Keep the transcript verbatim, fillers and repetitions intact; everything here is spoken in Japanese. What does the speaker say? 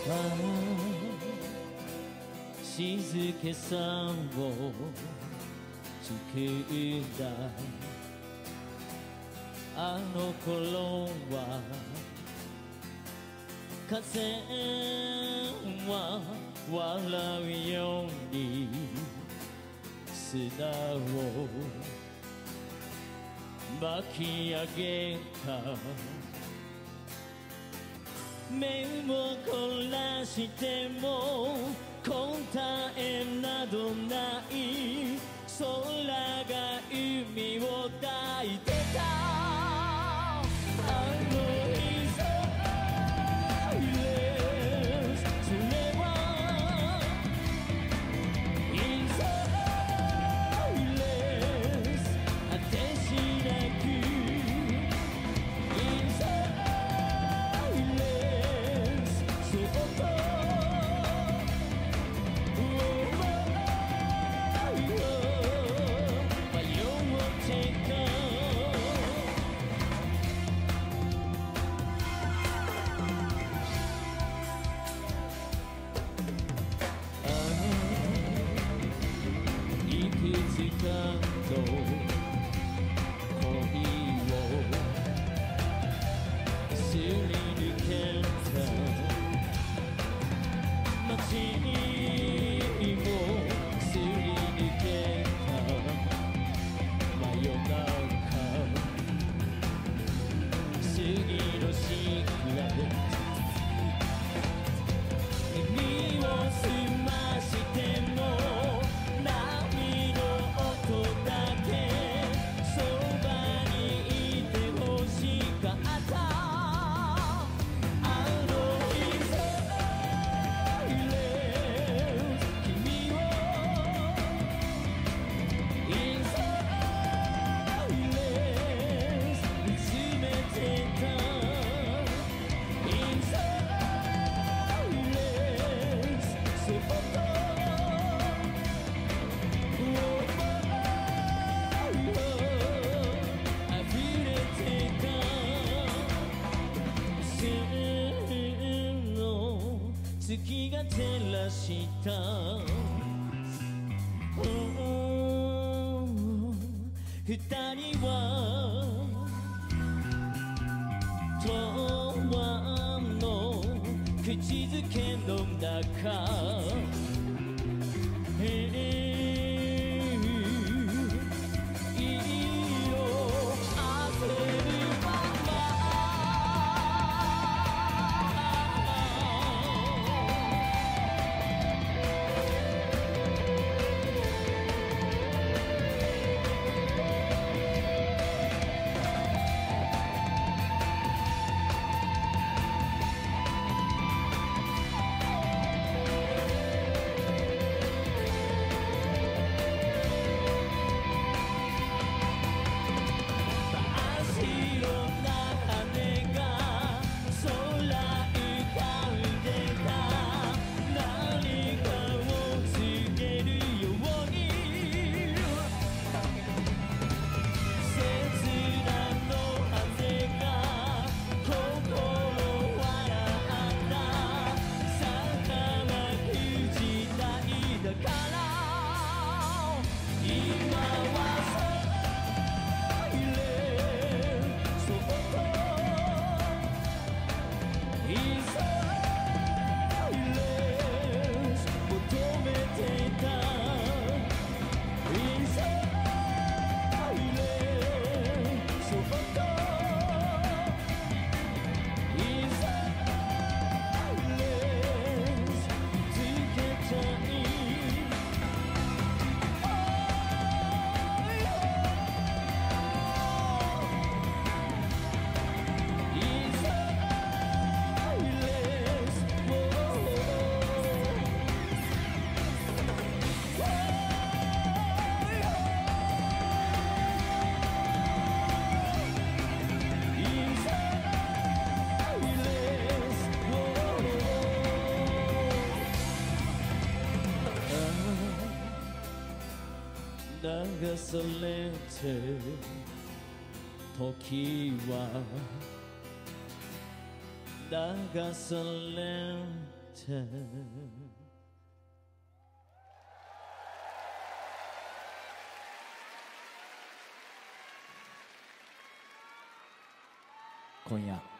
ああ静けさを作ったあの頃は風は笑うように砂を巻き上げた目を凝らしても答えなどない空が海を抱いてたあの日さそれはインサイレンス果てしなくインサイレンスそっといくつかの恋をすり抜けた街にもすり抜けた真夜中次のシークレット耳を澄ましても月が照らした二人は永遠の口づけの中流されて時は流されてさ今夜